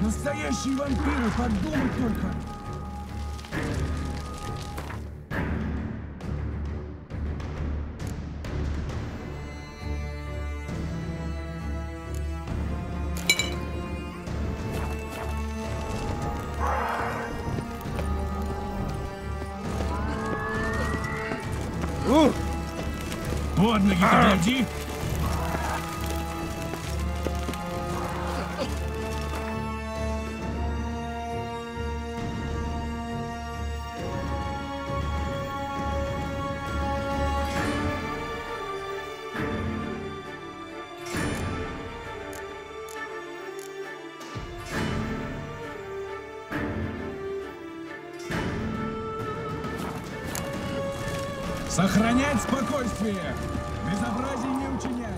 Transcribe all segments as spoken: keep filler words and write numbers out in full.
Настоящие вампиры, подумать только. Под ноги подойди. Сохранять спокойствие! Безобразий не учинять!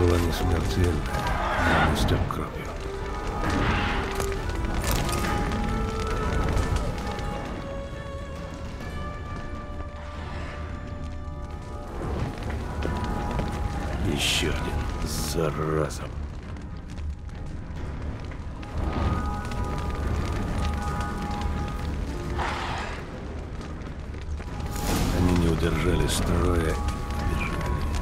была не смертельная, но не стек кровью. Еще один, зараза. Они не удержали строя и бежали.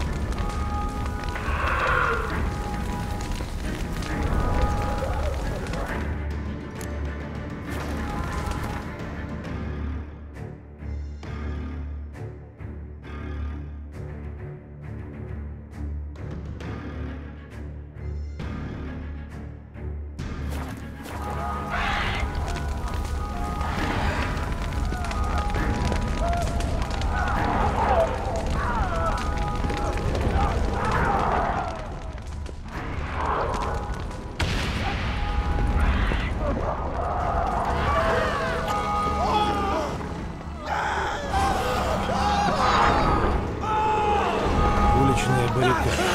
Уличная баррикада.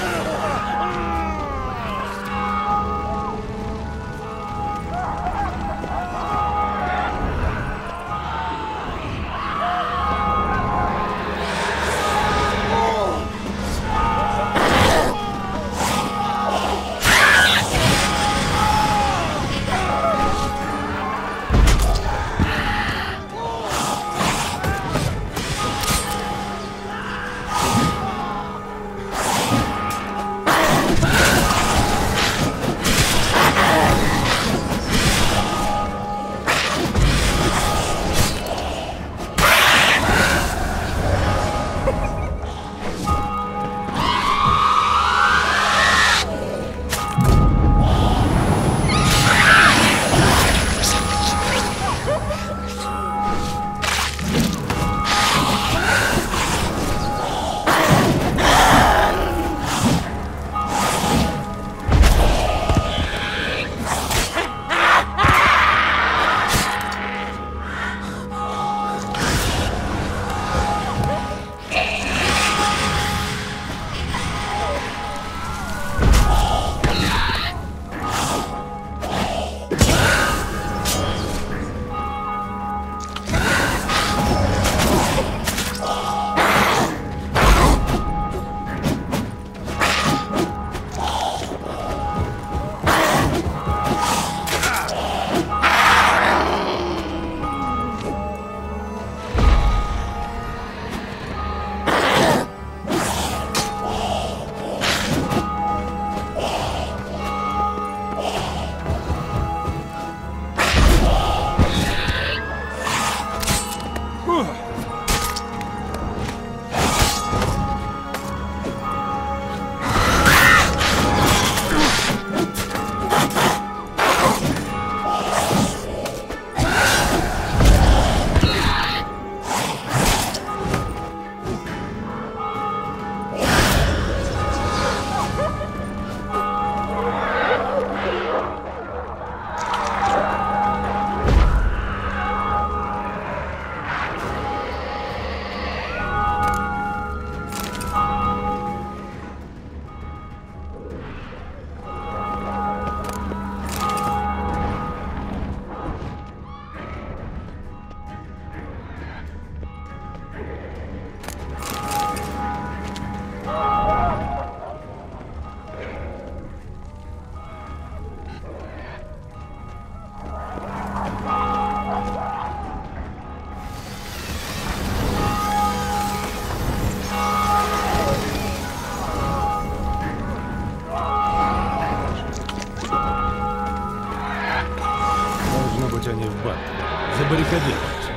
Они в банк. Забаррикадировать.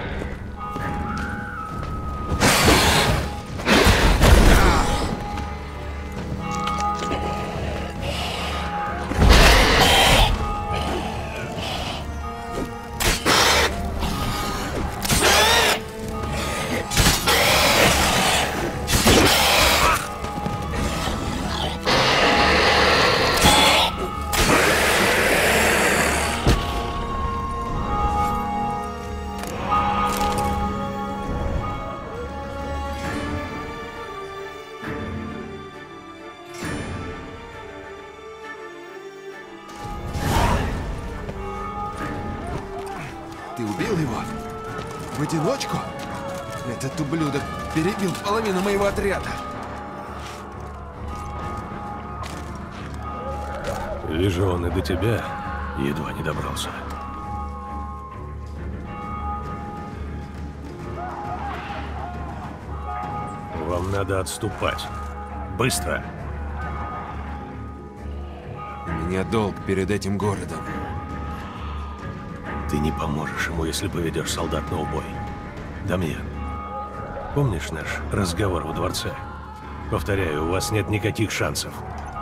Ты убил его? В одиночку? Этот ублюдок перебил половину моего отряда. Вижу, он и до тебя едва не добрался. Вам надо отступать. Быстро! У меня долг перед этим городом. Ты не поможешь ему, если поведешь солдат на убой. Дамьен, помнишь наш разговор во дворце? Повторяю, у вас нет никаких шансов.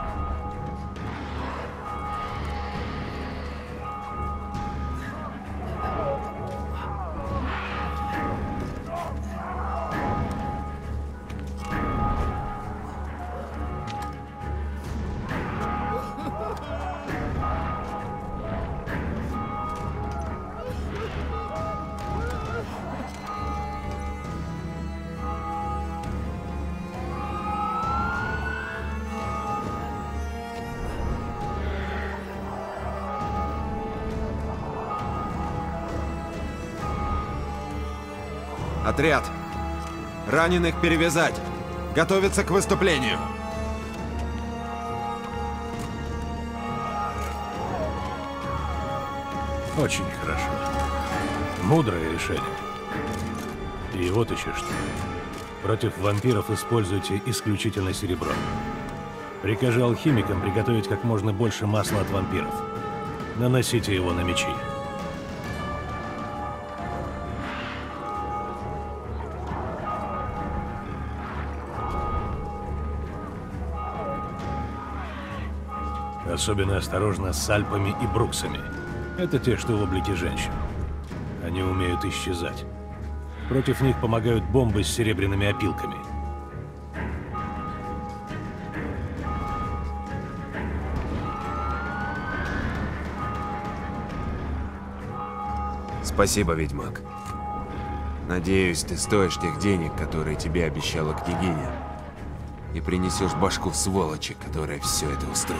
Отряд! Раненых перевязать! Готовиться к выступлению! Очень хорошо. Мудрое решение. И вот еще что. Против вампиров используйте исключительно серебро. Прикажи алхимикам приготовить как можно больше масла от вампиров. Наносите его на мечи. Особенно осторожно с альпами и бруксами. Это те, что в облике женщин. Они умеют исчезать. Против них помогают бомбы с серебряными опилками. Спасибо, ведьмак. Надеюсь, ты стоишь тех денег, которые тебе обещала княгиня. И принесешь башку сволочи, которая все это устроила.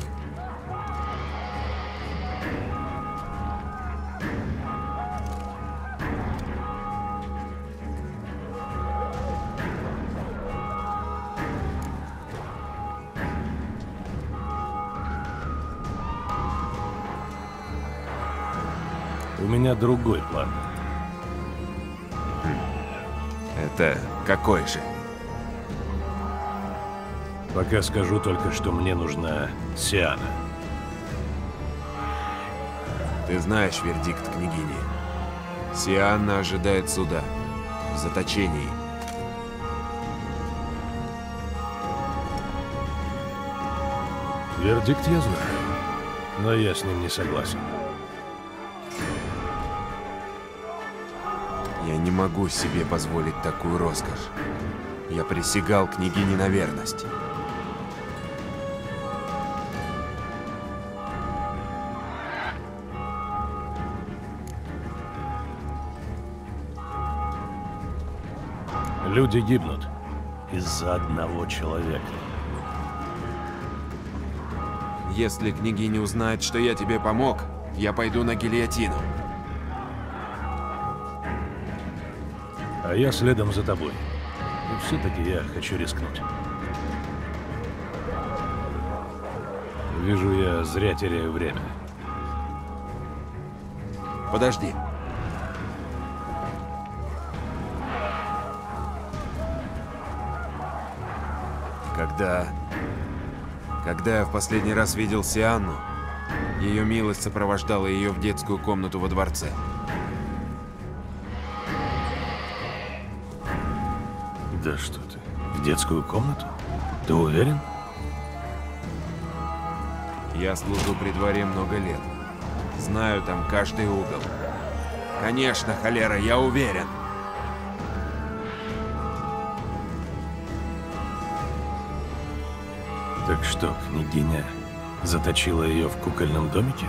У меня другой план. Это какой же? Пока скажу только, что мне нужна Сиана. Ты знаешь вердикт княгини. Сианна ожидает суда. В заточении. Вердикт я знаю, но я с ним не согласен. Я не могу себе позволить такую роскошь. Я присягал княгине на верность. Люди гибнут из-за одного человека. Если княгиня узнает, что я тебе помог, я пойду на гильотину. А я следом за тобой. И все-таки я хочу рискнуть. Вижу, я зря теряю время. Подожди. Когда... Когда я в последний раз видел Сианну, ее милость сопровождала ее в детскую комнату во дворце. Да что ты, в детскую комнату? Ты уверен? Я служу при дворе много лет. Знаю там каждый угол. Конечно, холера, я уверен. Так что, княгиня заточила ее в кукольном домике?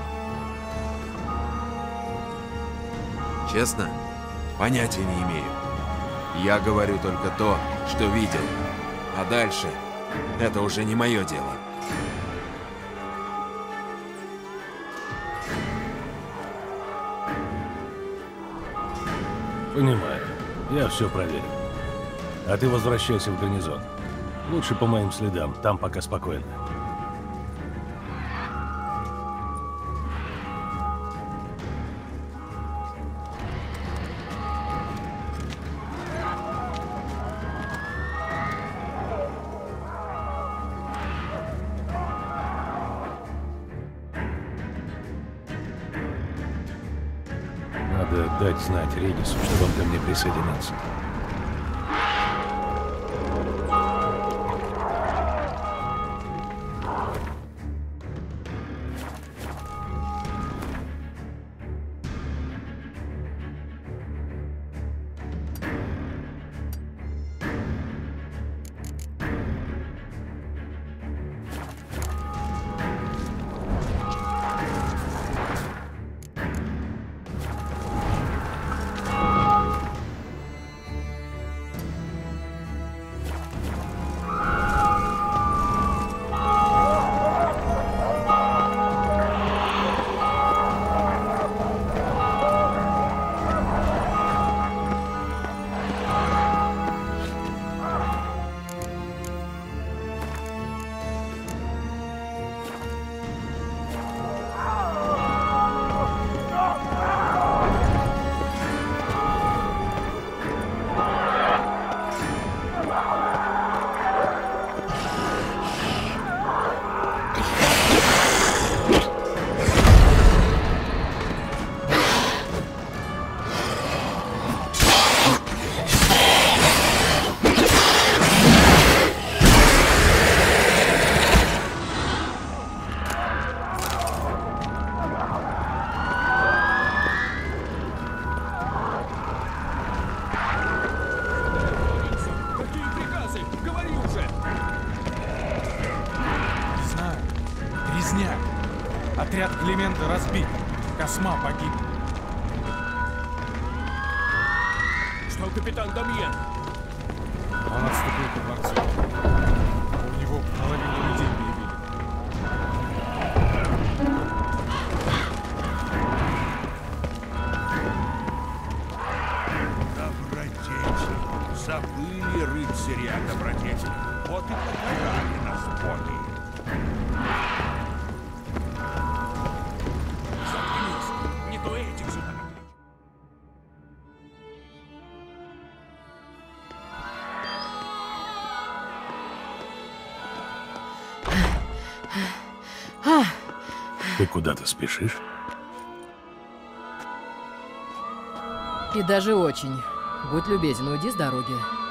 Честно? Понятия не имею. Я говорю только то, что видел. А дальше это уже не мое дело. Понимаю. Я все проверю. А ты возвращайся в гарнизон. Лучше по моим следам, там пока спокойно. Надо дать знать Регису, чтобы он ко мне присоединился. Отряд Климента разбит. Косма погиб. Что капитан Дамьен? Он отступил ко дворцу. У него половину людей перебили. Добродетель. Забыли рыцари о добродетели. Вот и покарали нас боги. Заткнись. Не то этих же там. Ты куда-то спешишь? И даже очень. Будь любезен, уйди с дороги.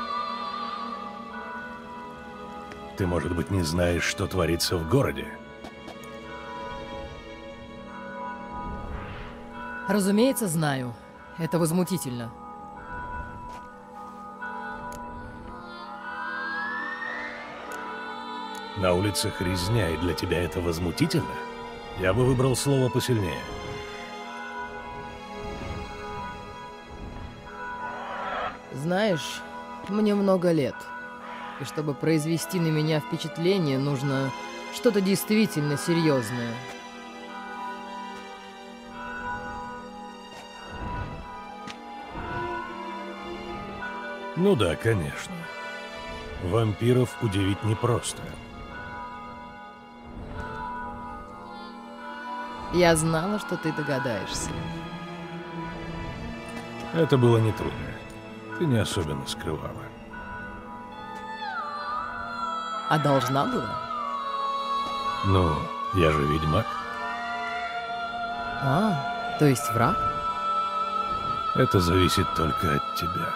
Ты, может быть, не знаешь, что творится в городе? Разумеется, знаю. Это возмутительно. На улицах резня, и для тебя это возмутительно? Я бы выбрал слово посильнее. Знаешь, мне много лет. И чтобы произвести на меня впечатление, нужно что-то действительно серьезное. Ну да, конечно. Вампиров удивить непросто. Я знала, что ты догадаешься. Это было нетрудно. Ты не особенно скрывала. А должна была? Ну, я же ведьмак. А, то есть враг? Это зависит только от тебя.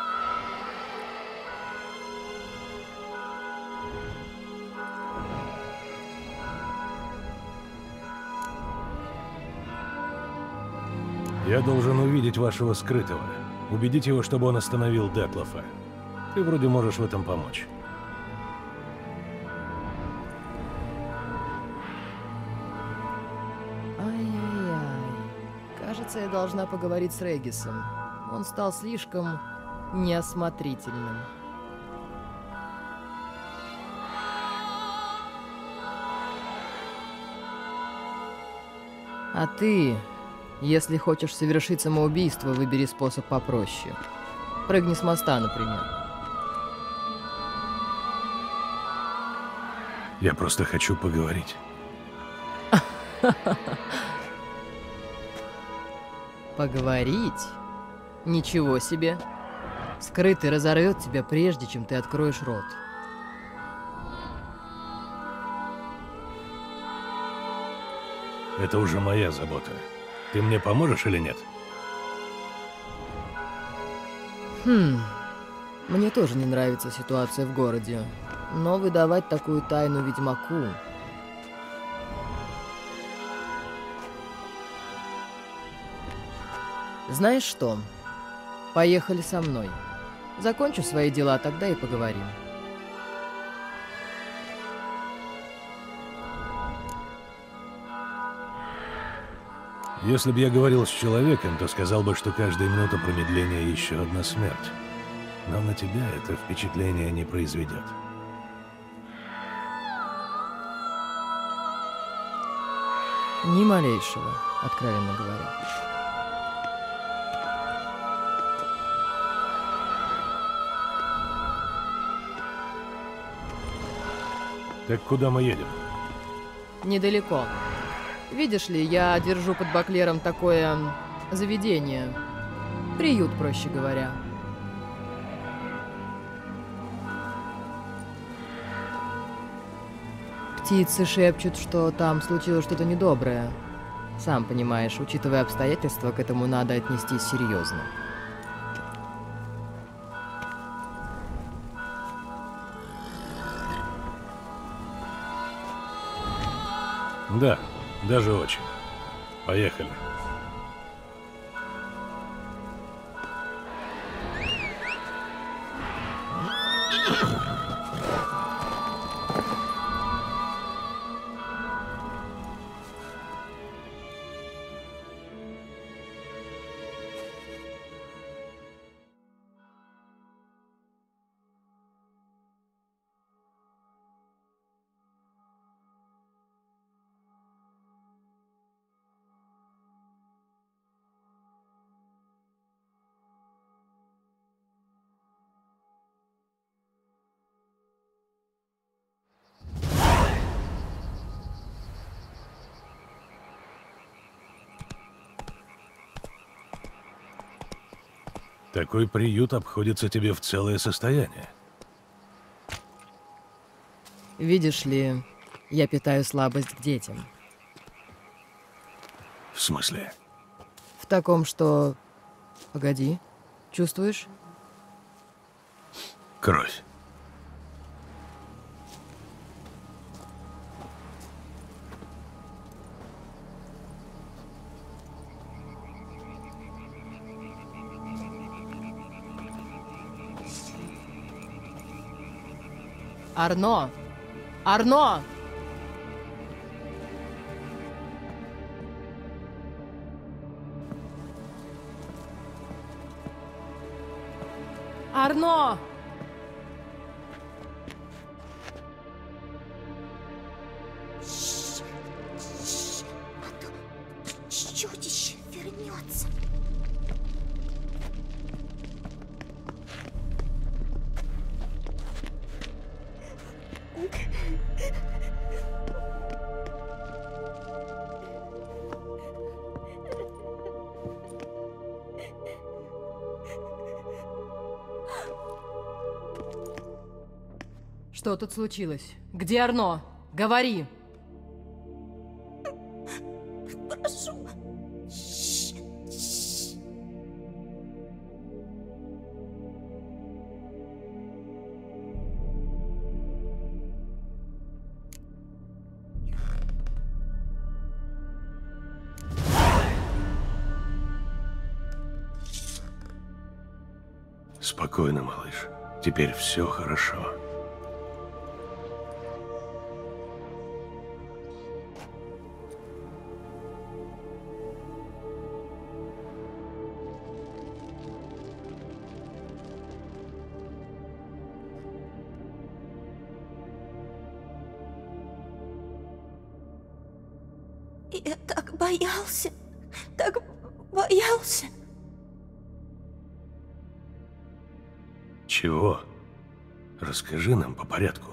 Я должен увидеть вашего скрытого. Убедить его, чтобы он остановил Детлофа. Ты вроде можешь в этом помочь. Ай-яй-яй. Кажется, я должна поговорить с Регисом. Он стал слишком неосмотрительным. А ты, если хочешь совершить самоубийство, выбери способ попроще. Прыгни с моста, например. Я просто хочу поговорить. Поговорить? Ничего себе. Скрытый разорвет тебя, прежде чем ты откроешь рот. Это уже моя забота. Ты мне поможешь или нет? Хм. Мне тоже не нравится ситуация в городе. Но выдавать такую тайну ведьмаку... Знаешь что? Поехали со мной. Закончу свои дела, тогда и поговорим. Если бы я говорил с человеком, то сказал бы, что каждая минута промедления еще одна смерть. Но на тебя это впечатление не произведет. Ни малейшего, откровенно говоря. Так куда мы едем? Недалеко. Видишь ли, я держу под Баклером такое заведение. Приют, проще говоря. Птицы шепчут, что там случилось что-то недоброе. Сам понимаешь, учитывая обстоятельства, к этому надо отнестись серьезно. Да, даже очень. Поехали. Такой приют обходится тебе в целое состояние. Видишь ли, я питаю слабость к детям. В смысле? В таком, что... Погоди, чувствуешь? Кровь. Арно! Арно! Арно! Чудище вернется. Что тут случилось? Где Арно? Говори! Прошу. Спокойно, малыш. Теперь все хорошо. Я так боялся, так боялся. Чего? Расскажи нам по порядку.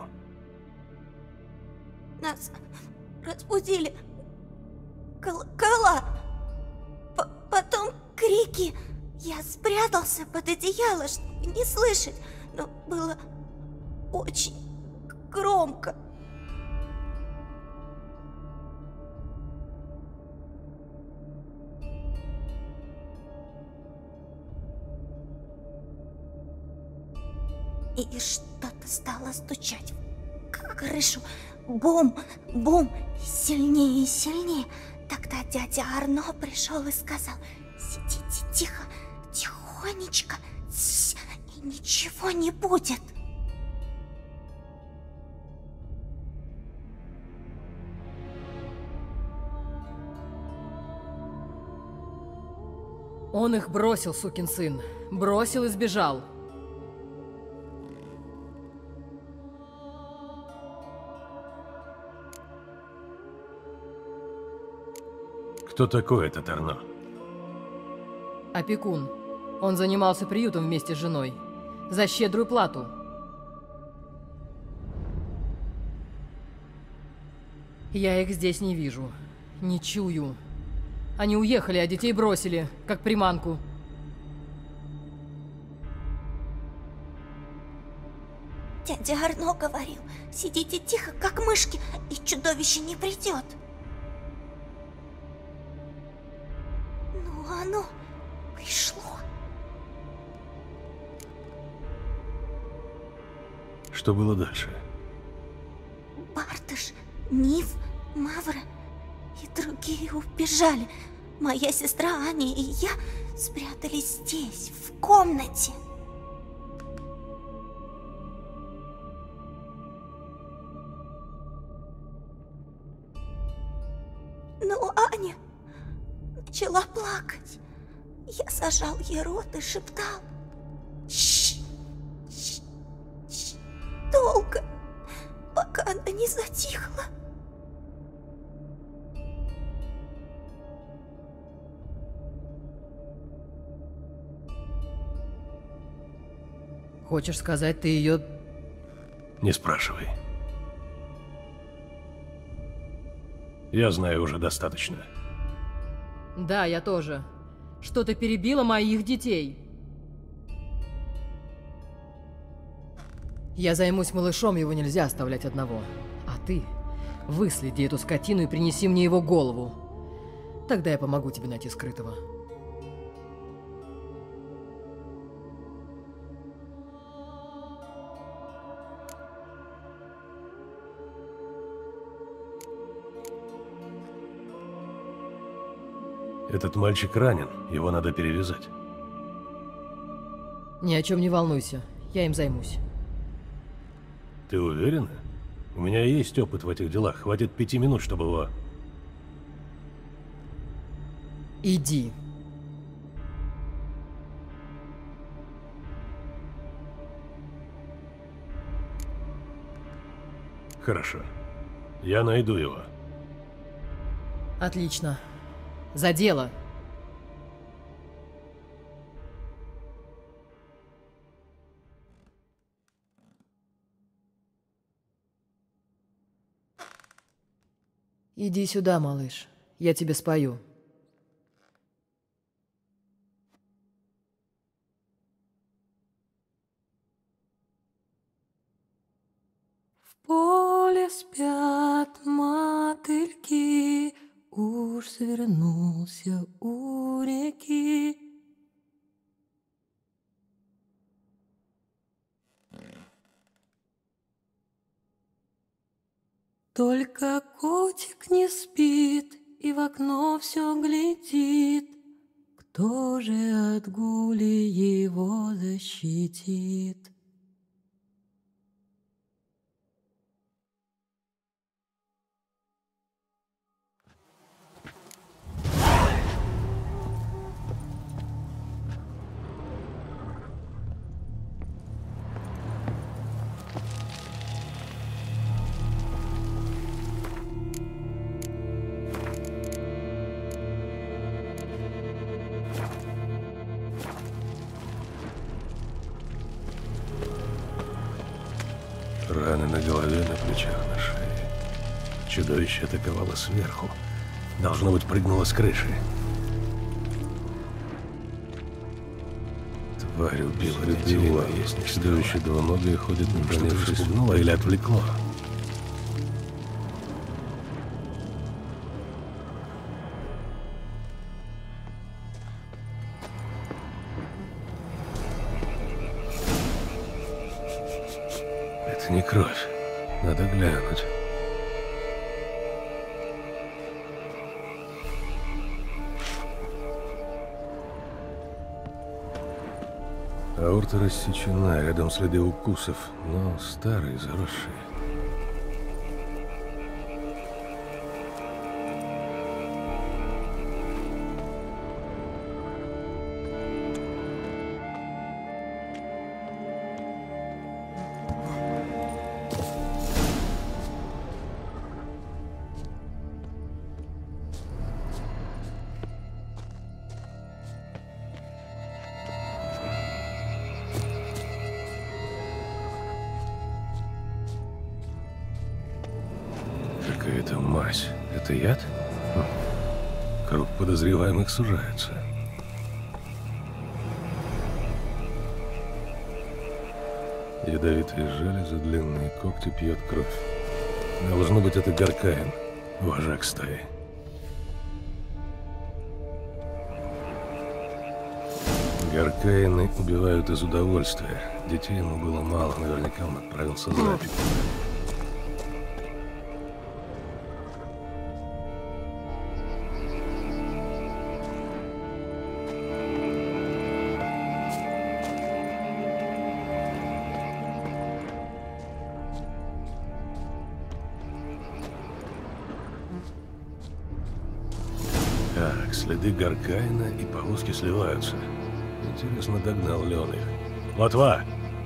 Нас разбудили колокола. П- потом крики. Я спрятался под одеяло, чтобы не слышать, но было очень громко. И что-то стало стучать в крышу. Бум, бум, сильнее и сильнее. Тогда дядя Арно пришел и сказал: сидите тихо, тихонечко, тс, и ничего не будет. Он их бросил, сукин сын. Бросил и сбежал. Кто такой этот Арно? Опекун. Он занимался приютом вместе с женой. За щедрую плату. Я их здесь не вижу. Не чую. Они уехали, а детей бросили, как приманку. Дядя Арно говорил: сидите тихо, как мышки, и чудовище не придет. Ну, оно пришло. Что было дальше? Бартыш, Ниф, Мавра и другие убежали. Моя сестра Аня и я спрятались здесь, в комнате. Но Аня начала плакать. Я зажал ей рот и шептал: «Щ, щ, щ», долго, пока она не затихла. Хочешь сказать, ты ее... Не спрашивай. Я знаю уже достаточно. Да, я тоже. Что-то перебило моих детей. Я займусь малышом, его нельзя оставлять одного. А ты выследи эту скотину и принеси мне его голову. Тогда я помогу тебе найти скрытого. Этот мальчик ранен, его надо перевязать. Ни о чем не волнуйся, я им займусь. Ты уверена? У меня есть опыт в этих делах, хватит пяти минут, чтобы его... Иди. Хорошо. Я найду его. Отлично. За дело. Иди сюда, малыш. Я тебе спою. В поле спят мотыльки, уж свернулся у реки. Только котик не спит и в окно все глядит. Кто же от гули его защитит? на голове, на плечах, на шее. Чудовище атаковало сверху. Должно быть, прыгнуло с крыши. Тварь убила Рюдила. Чудовище двуногое ходит, наклонившись, спугнуло или отвлекло. Это не кровь. Надо глянуть. Аорта рассечена, рядом следы укусов, но старые, заросшие. Какая-то мазь. Это яд? Хм. Круг подозреваемых сужается. Ядовитые железы, длинные когти, пьет кровь. Должно быть, это Гаркаин, вожак стаи. Гаркаины убивают из удовольствия. Детей ему было мало, наверняка он отправился за пиком. Так, следы Гаркаина и повозки сливаются. Интересно, догнал ли он их? Лотва!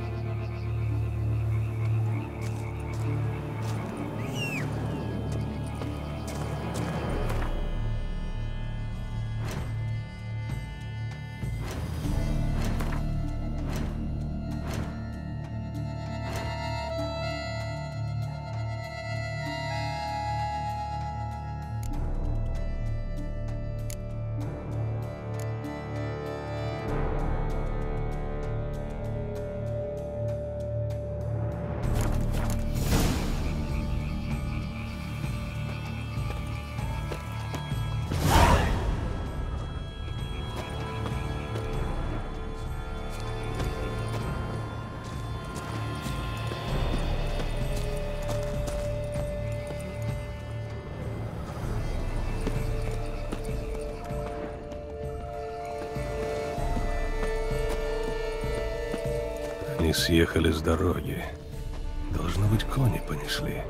Они съехали с дороги. Должно быть, кони понесли.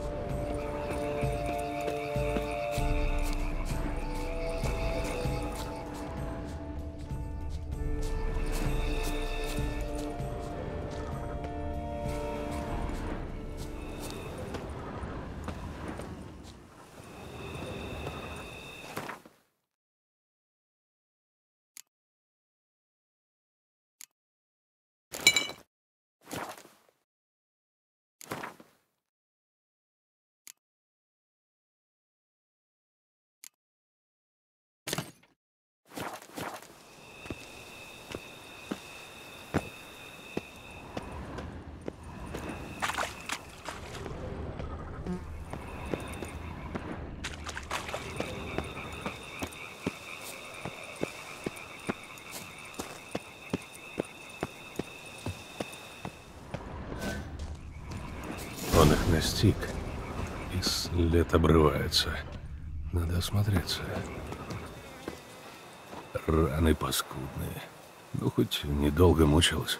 Он их настиг, и след обрывается. Надо осмотреться. Раны паскудные. Ну, хоть недолго мучилась.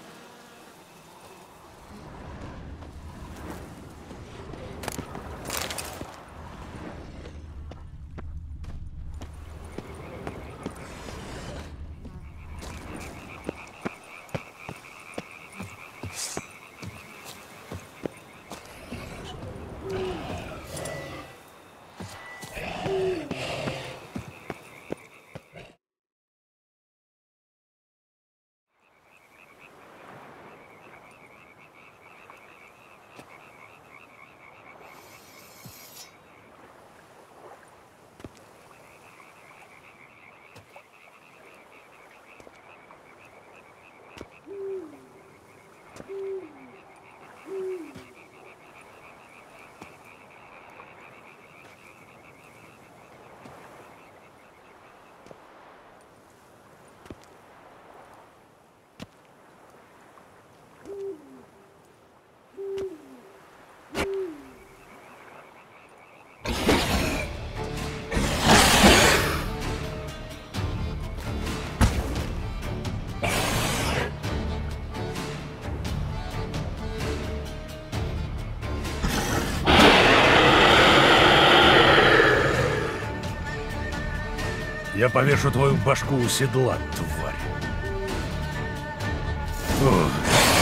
Я повешу твою башку у седла, тварь. Ух.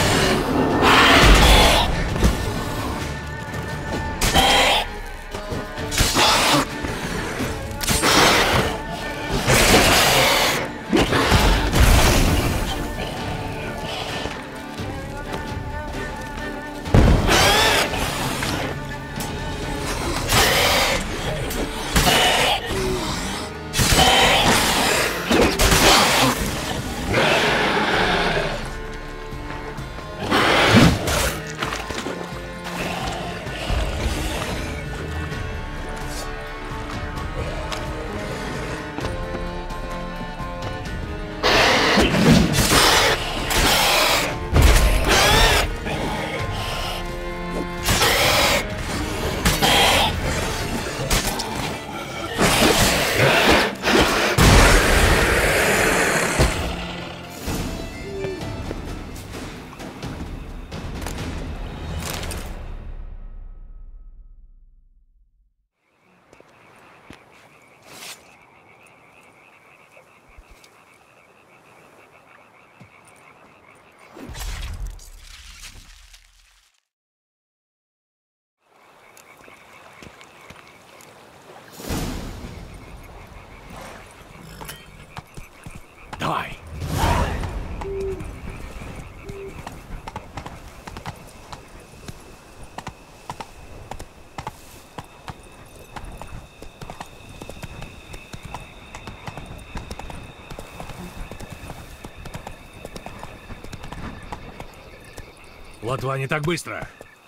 Давай. Лотва, не так быстро.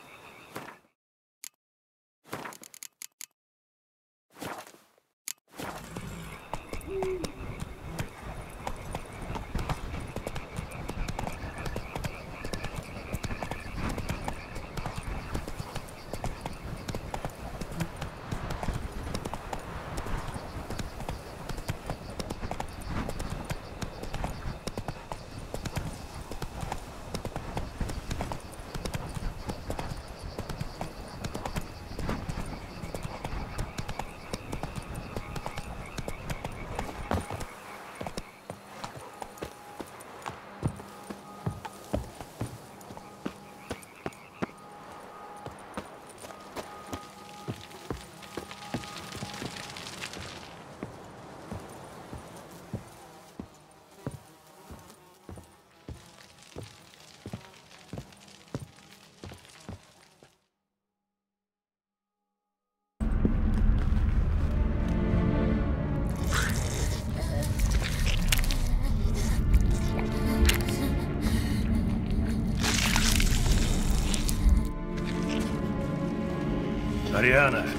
Ариана!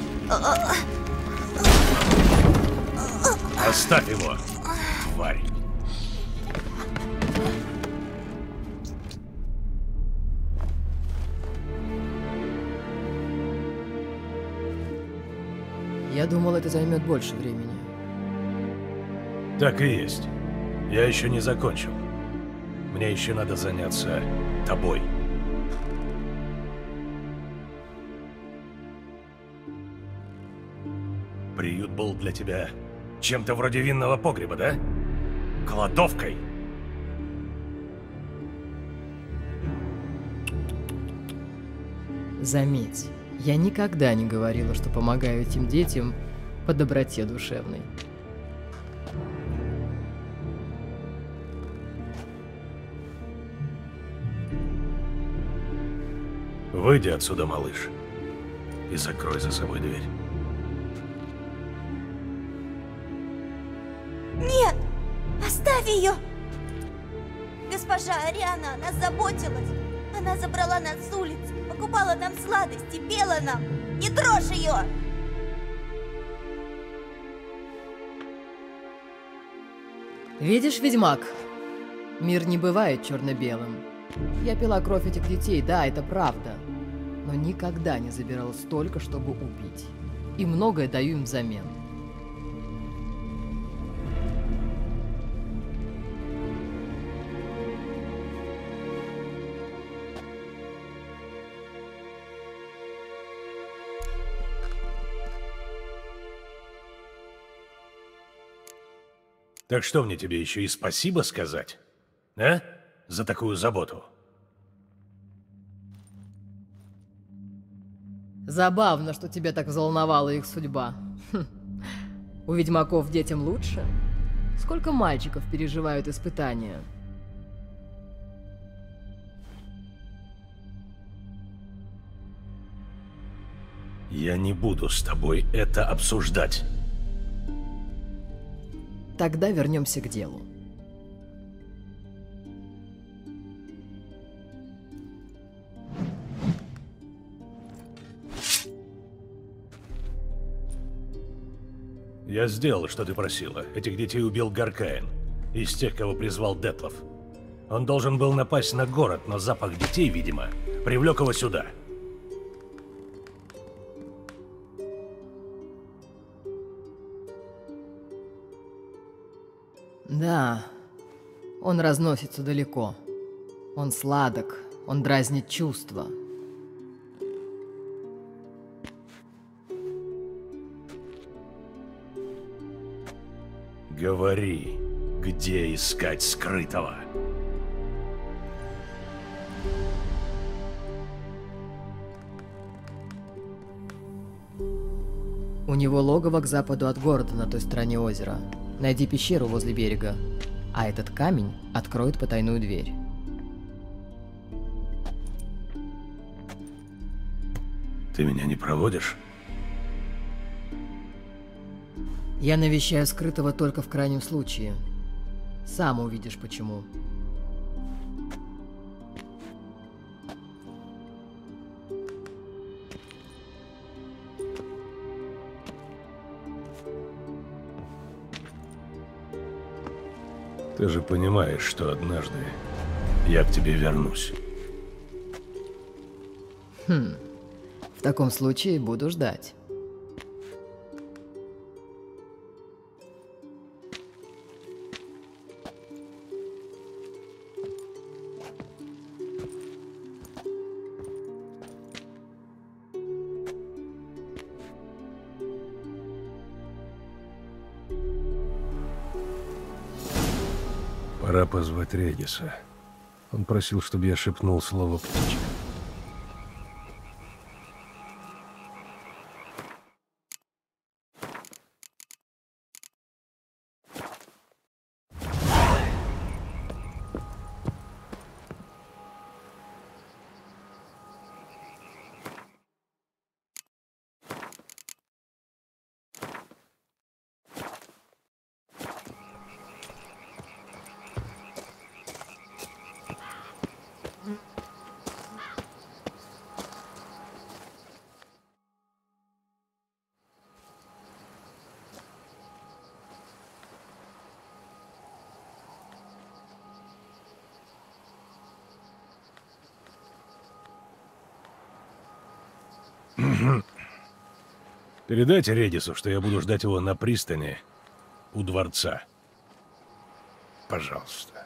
Оставь его, тварь! Я думал, это займет больше времени. Так и есть. Я еще не закончил. Мне еще надо заняться тобой. Приют был для тебя чем-то вроде винного погреба, да? Кладовкой? Заметь, я никогда не говорила, что помогаю этим детям по доброте душевной. Выйди отсюда, малыш, и закрой за собой дверь. Нет! Оставь ее! Госпожа Ариана о нас заботилась. Она забрала нас с улицы, покупала нам сладости, пела нам. Не трожь ее! Видишь, ведьмак? Мир не бывает черно-белым. Я пила кровь этих детей, да, это правда. Но никогда не забирала столько, чтобы убить. И многое даю им взамен. Так что мне тебе еще и спасибо сказать? А? За такую заботу. Забавно, что тебя так взволновала их судьба. Хм. У ведьмаков детям лучше? Сколько мальчиков переживают испытания? Я не буду с тобой это обсуждать. Тогда вернемся к делу. Я сделал, что ты просила. Этих детей убил Гаркаин, из тех, кого призвал Детлов. Он должен был напасть на город, но запах детей, видимо, привлек его сюда. Да, он разносится далеко. Он сладок, он дразнит чувства. Говори, где искать скрытого? У него логово к западу от города на той стороне озера. Найди пещеру возле берега, а этот камень откроет потайную дверь. Ты меня не проводишь? Я навещаю скрытого только в крайнем случае. Сам увидишь почему. Ты же понимаешь, что однажды я к тебе вернусь. Хм. В таком случае буду ждать. Пора позвать Региса. Он просил, чтобы я шепнул слово «птичка». Передайте Редису, что я буду ждать его на пристани у дворца. Пожалуйста.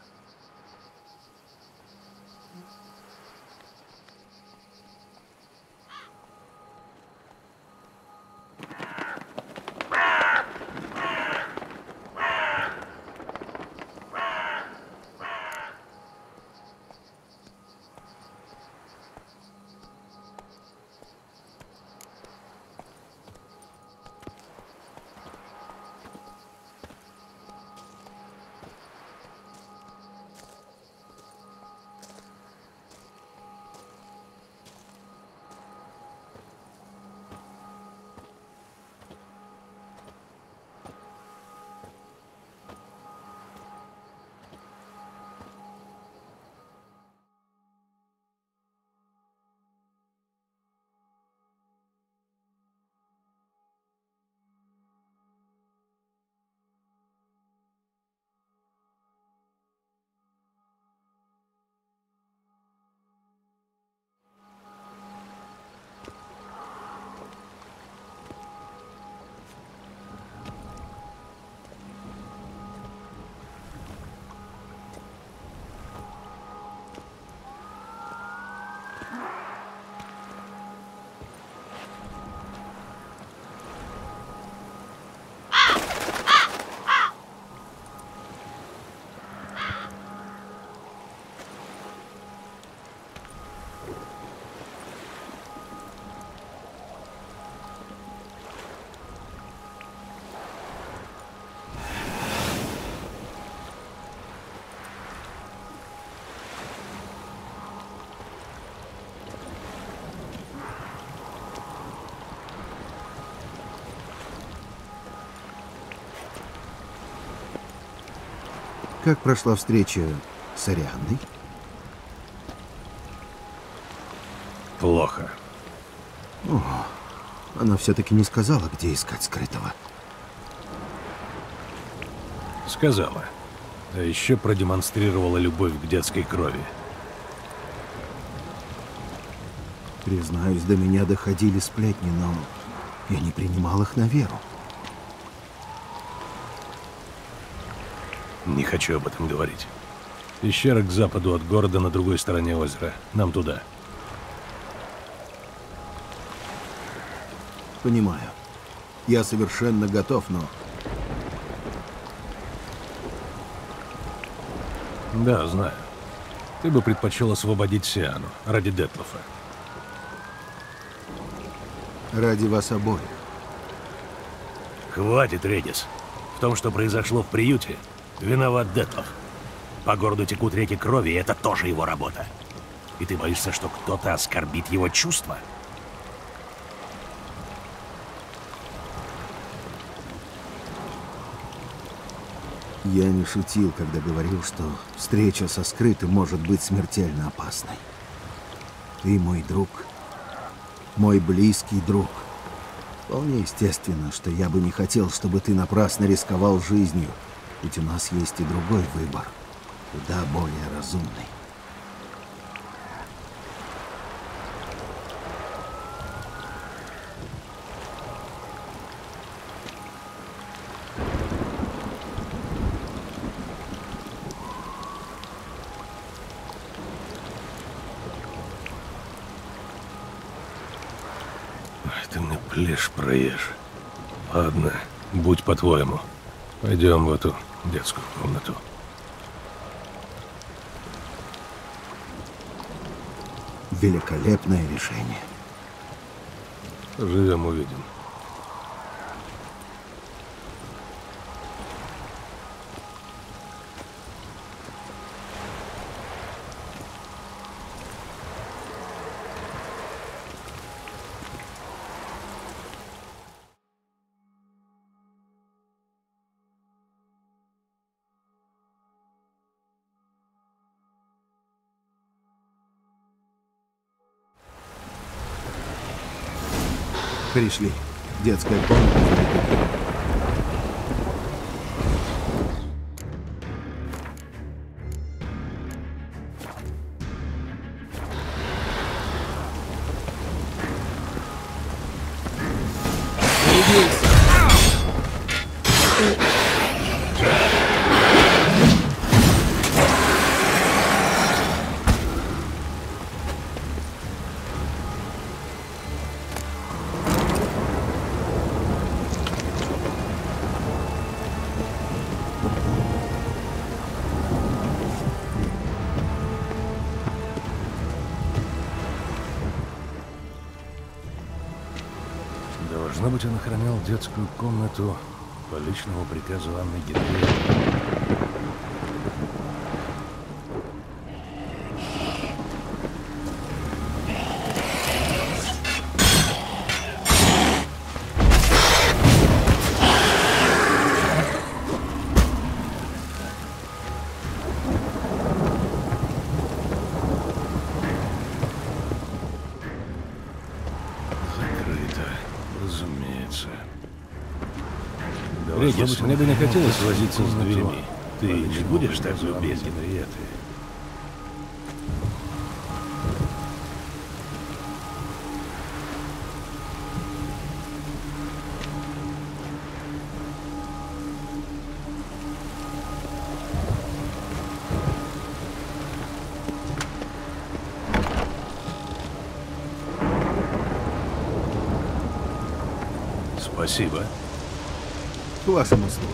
Как прошла встреча с Арианной? Плохо. О, она все-таки не сказала, где искать скрытого. Сказала. А еще продемонстрировала любовь к детской крови. Признаюсь, до меня доходили сплетни, но я не принимал их на веру. Не хочу об этом говорить. Пещера к западу от города на другой стороне озера. Нам туда. Понимаю. Я совершенно готов, но... Да, знаю. Ты бы предпочел освободить Сиану ради Детлофа. Ради вас обоих. Хватит, Редис. В том, что произошло в приюте, виноват Детлоф. По городу текут реки крови, и это тоже его работа. И ты боишься, что кто-то оскорбит его чувства? Я не шутил, когда говорил, что встреча со скрытым может быть смертельно опасной. Ты мой друг. Мой близкий друг. Вполне естественно, что я бы не хотел, чтобы ты напрасно рисковал жизнью. Ведь у нас есть и другой выбор. Куда более разумный. Ты мне плешь проешь. Ладно, будь по-твоему. Пойдем в эту детскую комнату. Великолепное решение. Живем, увидим. Пришли. Детская комната. Должно быть, он охранял детскую комнату по личному приказу Анны Генриетты. Редис, мне бы не хотелось возиться с дверьми. Ты не будешь так любезен, Генриетты? Спасибо. К вашим услугам.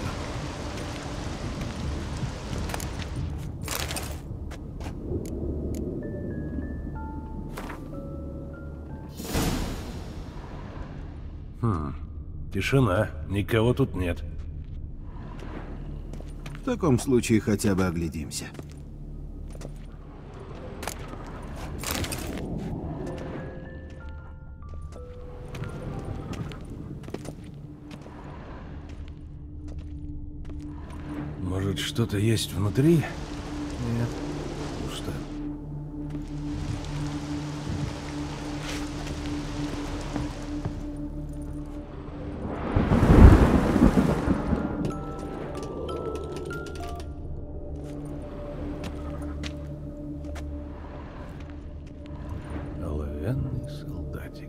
Хм. Тишина. Никого тут нет. В таком случае хотя бы оглядимся. Что-то есть внутри? Нет. Пусто. Оловянный солдатик.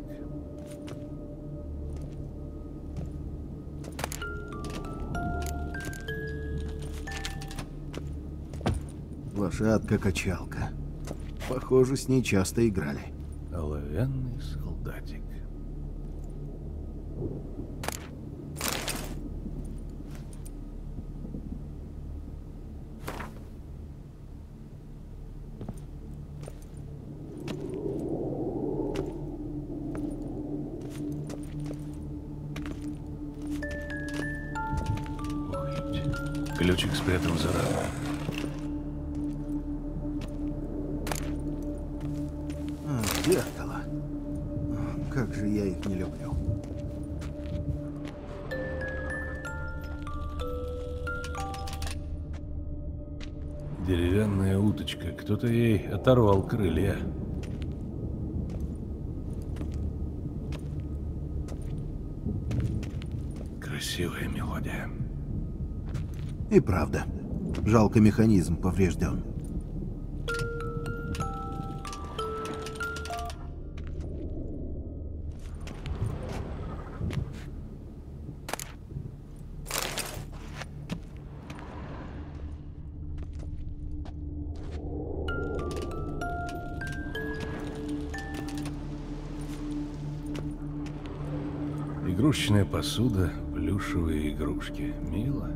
Лошадка-качалка. Похоже, с ней часто играли. Оловянный солдатик. Ой, ключик спрятан за рамой. Зеркало. Как же я их не люблю. Деревянная уточка. Кто-то ей оторвал крылья. Красивая мелодия. И правда. Жалко, механизм поврежден. Игрушечная посуда, плюшевые игрушки. Мило.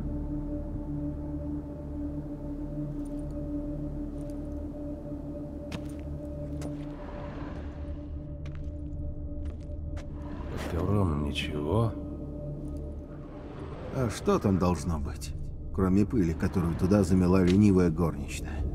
Под ковром ничего. А что там должно быть? Кроме пыли, которую туда замела ленивая горничная.